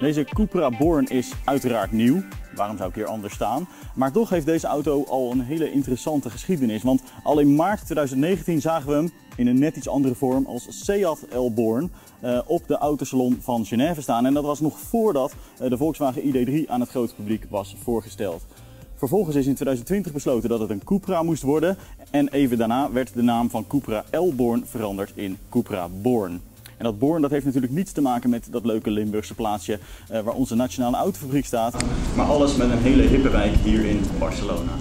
Deze Cupra Born is uiteraard nieuw. Waarom zou ik hier anders staan? Maar toch heeft deze auto al een hele interessante geschiedenis. Want al in maart 2019 zagen we hem in een net iets andere vorm als Seat Elborn op de autosalon van Genève staan. En dat was nog voordat de Volkswagen ID3 aan het grote publiek was voorgesteld. Vervolgens is in 2020 besloten dat het een Cupra moest worden. En even daarna werd de naam van Cupra Elborn veranderd in Cupra Born. En dat Born dat heeft natuurlijk niets te maken met dat leuke Limburgse plaatsje waar onze nationale autofabriek staat. Maar alles met een hele hippe wijk hier in Barcelona.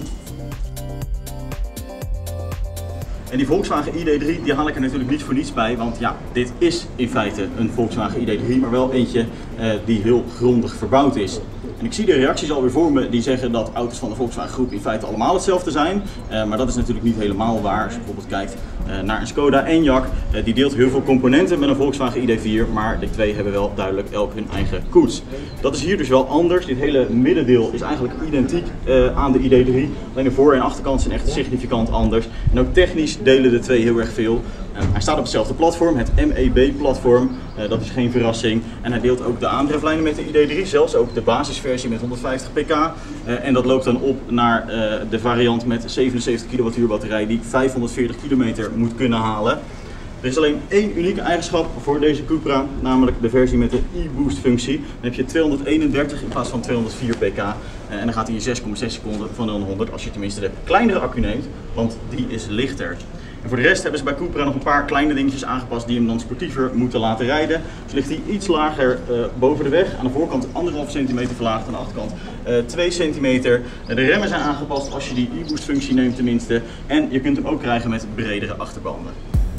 En die Volkswagen ID3 die haal ik er natuurlijk niet voor niets bij, want ja, dit is in feite een Volkswagen ID3, maar wel eentje die heel grondig verbouwd is. En ik zie de reacties alweer voor me die zeggen dat auto's van de Volkswagen groep in feite allemaal hetzelfde zijn. Maar dat is natuurlijk niet helemaal waar. Als je bijvoorbeeld kijkt naar een Skoda Enyaq, die deelt heel veel componenten met een Volkswagen ID4, maar de twee hebben wel duidelijk elk hun eigen koets. Dat is hier dus wel anders. Dit hele middendeel is eigenlijk identiek aan de ID3. Alleen de voor- en achterkant zijn echt significant anders. En ook technisch delen de twee heel erg veel. Hij staat op hetzelfde platform, het MEB-platform. Dat is geen verrassing. En hij deelt ook de aandrijflijnen met de ID3, zelfs ook de basisversie met 150 pk. En dat loopt dan op naar de variant met 77 kWh batterij die 540 kilometer moet kunnen halen. Er is alleen één unieke eigenschap voor deze Cupra, namelijk de versie met de e-boost functie. Dan heb je 231 in plaats van 204 pk. En dan gaat hij in 6,6 seconden van 0 naar 100 als je tenminste de kleinere accu neemt, want die is lichter. En voor de rest hebben ze bij Cupra nog een paar kleine dingetjes aangepast die hem dan sportiever moeten laten rijden. Dus ligt hij iets lager boven de weg. Aan de voorkant 1,5 centimeter verlaagd, aan de achterkant 2 centimeter. De remmen zijn aangepast als je die e-boost functie neemt tenminste. En je kunt hem ook krijgen met bredere achterbanden.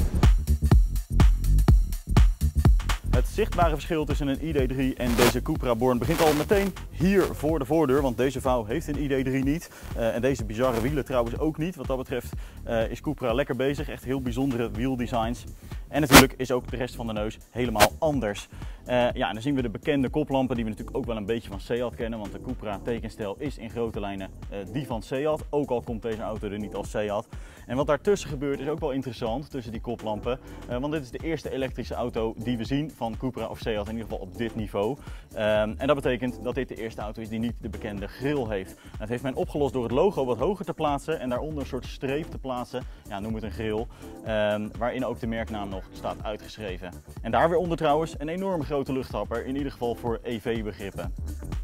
Het zichtbare verschil tussen een ID3 en deze Cupra Born begint al meteen hier voor de voordeur, want deze vouw heeft een ID3 niet. En deze bizarre wielen trouwens ook niet. Wat dat betreft is Cupra lekker bezig, echt heel bijzondere wieldesigns. En natuurlijk is ook de rest van de neus helemaal anders. Ja, en dan zien we de bekende koplampen die we natuurlijk ook wel een beetje van Seat kennen, want de Cupra tekenstijl is in grote lijnen die van Seat, ook al komt deze auto er niet als Seat. En wat daartussen gebeurt is ook wel interessant, tussen die koplampen, want dit is de eerste elektrische auto die we zien van Cupra of Seat, in ieder geval op dit niveau. En dat betekent dat dit de eerste auto is die niet de bekende grill heeft. Dat heeft men opgelost door het logo wat hoger te plaatsen en daaronder een soort streep te plaatsen, ja, noem het een grill, waarin ook de merknaam nog staat uitgeschreven. En daar weer onder trouwens een enorme grote luchthapper, in ieder geval voor EV-begrippen.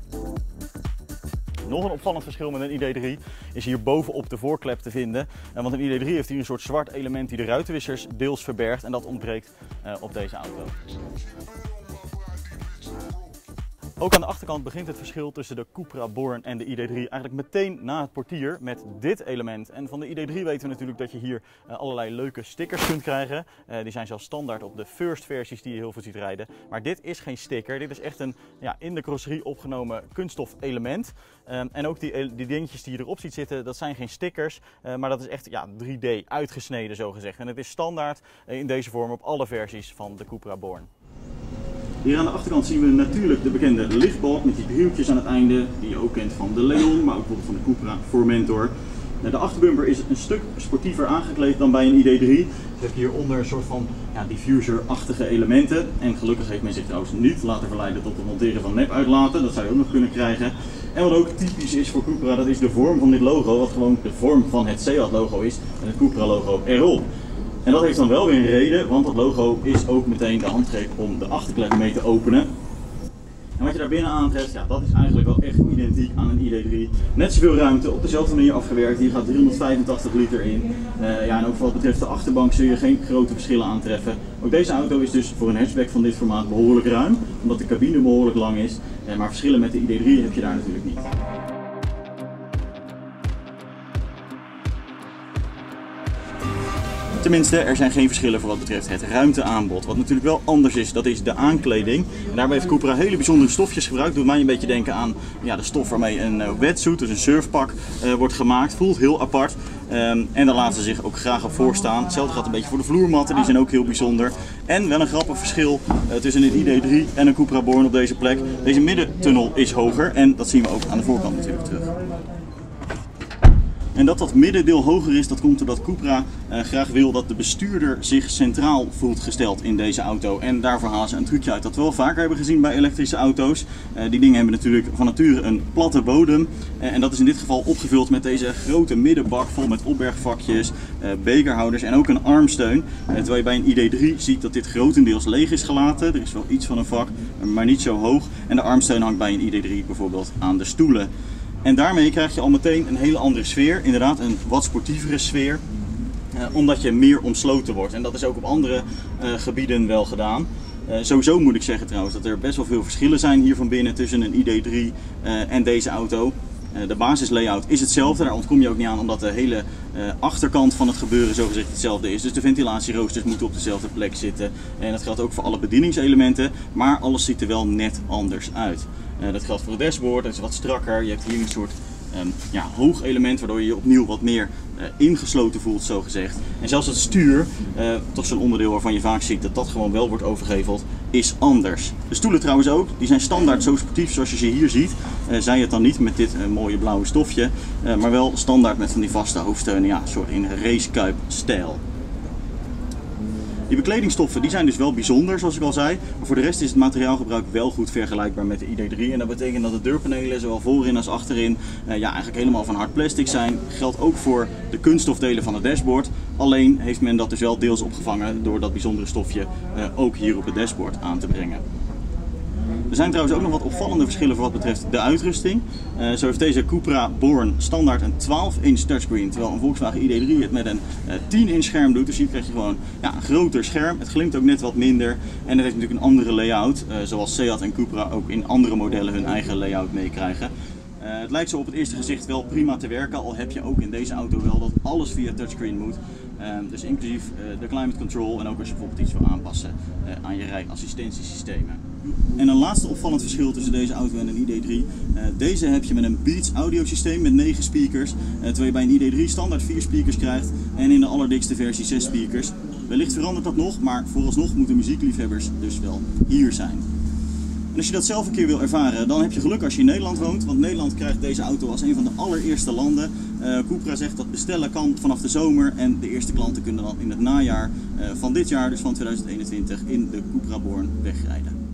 Nog een opvallend verschil met een ID3 is hier bovenop de voorklep te vinden. Want een ID3 heeft hier een soort zwart element die de ruitenwissers deels verbergt en dat ontbreekt op deze auto. Ook aan de achterkant begint het verschil tussen de Cupra Born en de ID3 eigenlijk meteen na het portier met dit element. En van de ID3 weten we natuurlijk dat je hier allerlei leuke stickers kunt krijgen. Die zijn zelfs standaard op de first versies die je heel veel ziet rijden. Maar dit is geen sticker, dit is echt een in de carrosserie opgenomen kunststof element. En ook die dingetjes die je erop ziet zitten, dat zijn geen stickers, maar dat is echt 3D uitgesneden zo gezegd. En het is standaard in deze vorm op alle versies van de Cupra Born. Hier aan de achterkant zien we natuurlijk de bekende lichtbalk met die driehoekjes aan het einde, die je ook kent van de Leon, maar ook bijvoorbeeld van de Cupra Formentor. De achterbumper is een stuk sportiever aangekleed dan bij een ID3. Je hebt hieronder een soort van diffuser-achtige elementen. En gelukkig heeft men zich trouwens niet laten verleiden tot het monteren van nepuitlaten. Dat zou je ook nog kunnen krijgen. En wat ook typisch is voor Cupra, dat is de vorm van dit logo, wat gewoon de vorm van het Seat logo is en het Cupra logo erop. En dat heeft dan wel weer een reden, want dat logo is ook meteen de handgreep om de achterklep mee te openen. En wat je daar binnen aantreft, dat is eigenlijk wel echt identiek aan een ID3. Net zoveel ruimte, op dezelfde manier afgewerkt. Hier gaat 385 liter in. En ook wat betreft de achterbank zul je geen grote verschillen aantreffen. Ook deze auto is dus voor een hatchback van dit formaat behoorlijk ruim, omdat de cabine behoorlijk lang is. Maar verschillen met de ID3 heb je daar natuurlijk niet. Tenminste, er zijn geen verschillen voor wat betreft het ruimteaanbod. Wat natuurlijk wel anders is, dat is de aankleding. En daarbij heeft Cupra hele bijzondere stofjes gebruikt. Doet mij een beetje denken aan de stof waarmee een wetsuit, dus een surfpak, wordt gemaakt. Voelt heel apart. En daar laten ze zich ook graag op voorstaan. Hetzelfde gaat een beetje voor de vloermatten, die zijn ook heel bijzonder. En wel een grappig verschil tussen een ID3 en een Cupra Born op deze plek. Deze middentunnel is hoger en dat zien we ook aan de voorkant natuurlijk terug. En dat middendeel hoger is, dat komt doordat Cupra graag wil dat de bestuurder zich centraal voelt gesteld in deze auto. En daarvoor halen ze een trucje uit dat we wel vaker hebben gezien bij elektrische auto's. Die dingen hebben natuurlijk van nature een platte bodem. En dat is in dit geval opgevuld met deze grote middenbak vol met opbergvakjes, bekerhouders en ook een armsteun. Terwijl je bij een ID3 ziet dat dit grotendeels leeg is gelaten. Er is wel iets van een vak, maar niet zo hoog. En de armsteun hangt bij een ID3 bijvoorbeeld aan de stoelen. En daarmee krijg je al meteen een hele andere sfeer. Inderdaad een wat sportievere sfeer. Omdat je meer omsloten wordt. En dat is ook op andere gebieden wel gedaan. Sowieso moet ik zeggen trouwens dat er best wel veel verschillen zijn hier van binnen tussen een ID3 en deze auto. De basislayout is hetzelfde, daar ontkom je ook niet aan omdat de hele achterkant van het gebeuren zogezegd hetzelfde is. Dus de ventilatieroosters moeten op dezelfde plek zitten. En dat geldt ook voor alle bedieningselementen, maar alles ziet er wel net anders uit. Dat geldt voor het dashboard, dat is wat strakker. Je hebt hier een soort hoog element waardoor je je opnieuw wat meer ingesloten voelt zogezegd. En zelfs het stuur, toch zo'n onderdeel waarvan je vaak ziet dat dat gewoon wel wordt overgeheveld, is anders. De stoelen trouwens ook, die zijn standaard zo sportief zoals je ze hier ziet. Zij het dan niet met dit mooie blauwe stofje, maar wel standaard met van die vaste hoofdsteunen, ja, soort in racekuip stijl. Die bekledingstoffen die zijn dus wel bijzonder, zoals ik al zei. Maar voor de rest is het materiaalgebruik wel goed vergelijkbaar met de ID3. En dat betekent dat de deurpanelen, zowel voorin als achterin, eigenlijk helemaal van hard plastic zijn. Geldt ook voor de kunststofdelen van het dashboard. Alleen heeft men dat dus wel deels opgevangen door dat bijzondere stofje ook hier op het dashboard aan te brengen. Er zijn trouwens ook nog wat opvallende verschillen voor wat betreft de uitrusting. Zo heeft deze Cupra Born standaard een 12-inch touchscreen, terwijl een Volkswagen ID3 het met een 10-inch scherm doet. Dus hier krijg je gewoon een groter scherm. Het glimt ook net wat minder en het heeft natuurlijk een andere layout, zoals Seat en Cupra ook in andere modellen hun eigen layout meekrijgen. Het lijkt zo op het eerste gezicht wel prima te werken, al heb je ook in deze auto wel dat alles via touchscreen moet. Dus inclusief de climate control en ook als je bijvoorbeeld iets wil aanpassen aan je rijassistentiesystemen. En een laatste opvallend verschil tussen deze auto en een ID3. Deze heb je met een Beats audiosysteem met 9 speakers, terwijl je bij een ID3 standaard 4 speakers krijgt en in de allerdikste versie 6 speakers. Wellicht verandert dat nog, maar vooralsnog moeten muziekliefhebbers dus wel hier zijn. En als je dat zelf een keer wil ervaren, dan heb je geluk als je in Nederland woont, want Nederland krijgt deze auto als een van de allereerste landen. Cupra zegt dat bestellen kan vanaf de zomer en de eerste klanten kunnen dan in het najaar van dit jaar, dus van 2021, in de Cupra Born wegrijden.